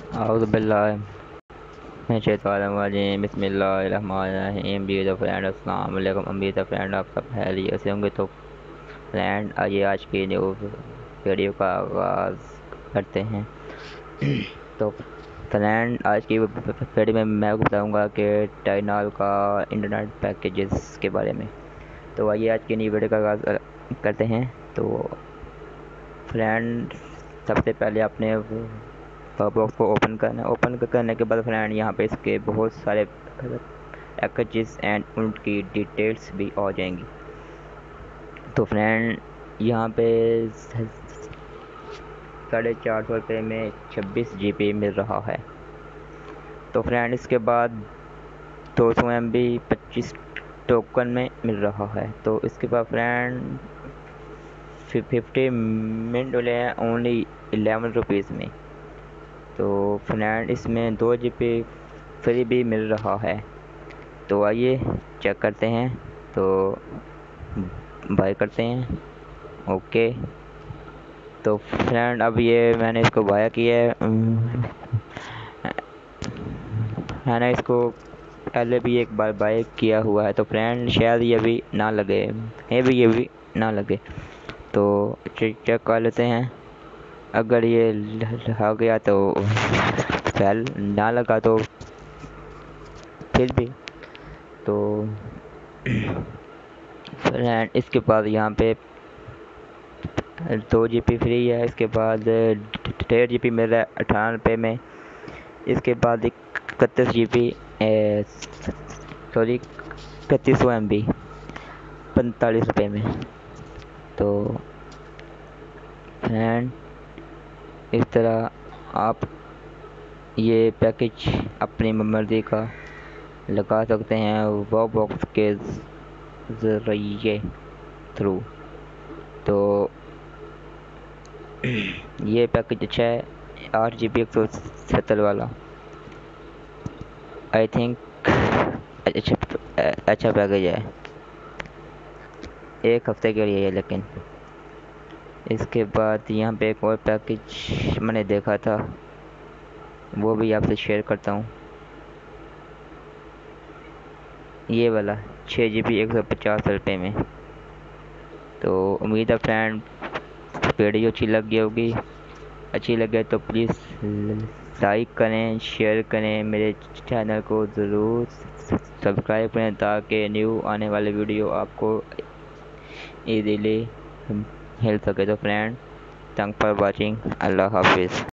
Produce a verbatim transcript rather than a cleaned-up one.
अऊज़ु बिल्लाहि मिनश शैतानिर रजीम बिस्मिल्लाहिर्रहमानिर्रहीम। Dear friend, अस्सलाम वालेकुम। उम्मीद है फ्रेंड आप सब खैरियत से होंगे। तो फ्रेंड आइए आज की न्यू वीडियो का आगाज़ करते हैं। तो फ्रेंड आज की वीडियो में मैं आपको बताऊंगा कि टेलीनॉर का इंटरनेट पैकेजेस के बारे में। तो आइए आज की न्यू वीडियो का आगाज़ करते हैं। तो फ्रेंड सबसे पहले आपने बॉक्स को ओपन करना है। ओपन करने के बाद फ्रेंड यहाँ पे इसके बहुत सारे पैकेजेस एंड उनकी डिटेल्स भी आ जाएंगी। तो फ्रेंड यहाँ पे साढ़े चार सौ रुपये में छब्बीस जी बी मिल रहा है। तो फ्रेंड इसके बाद दो सौ एम बी पच्चीस टोकन में मिल रहा है। तो इसके बाद फ्रेंड फिफ्टी मिनट वाले हैं ओनली इलेवन रुपीज़ में। तो फ्रेंड इसमें दो जी बी फ्री भी मिल रहा है। तो आइए चेक करते हैं। तो बाय करते हैं। ओके तो फ्रेंड अब ये मैंने इसको बाय किया है। मैंने इसको पहले भी एक बार बाय किया हुआ है। तो फ्रेंड शायद ये भी ना लगे, ये भी ये भी ना लगे। तो चेक कर लेते हैं। अगर ये लगा गया तो फेल, ना लगा तो फिर भी। तो फ्रेंड इसके बाद यहाँ पे दो जी बी फ्री है। इसके बाद डेढ़ जी बी मिल रहा है अठारह रुपये में। इसके बाद इकतीस जी बी सॉरी इकतीस सौ एम बी पैंतालीस रुपये में। तो फ्रेंड इस तरह आप ये पैकेज अपनी मर्ज़ी का लगा सकते हैं वो बॉक्स के ज़रिए थ्रू। तो ये पैकेज अच्छा है, आठ जी बी एक सौ सत्तर वाला। आई थिंक अच्छा अच्छा पैकेज है, एक हफ्ते के लिए है। लेकिन इसके बाद यहाँ पे एक और पैकेज मैंने देखा था, वो भी आपसे शेयर करता हूँ। ये वाला छः जी बी एक सौ पचास रुपये में। तो उम्मीद है फ्रेंड वीडियो अच्छी लगी होगी। अच्छी लगे तो प्लीज़ लाइक करें, शेयर करें, मेरे चैनल को ज़रूर सब्सक्राइब करें ताकि न्यू आने वाले वीडियो आपको इजीली मिल सके। तो फ्रेंड थैंक फॉर वाचिंग। अल्लाह हाफिज़।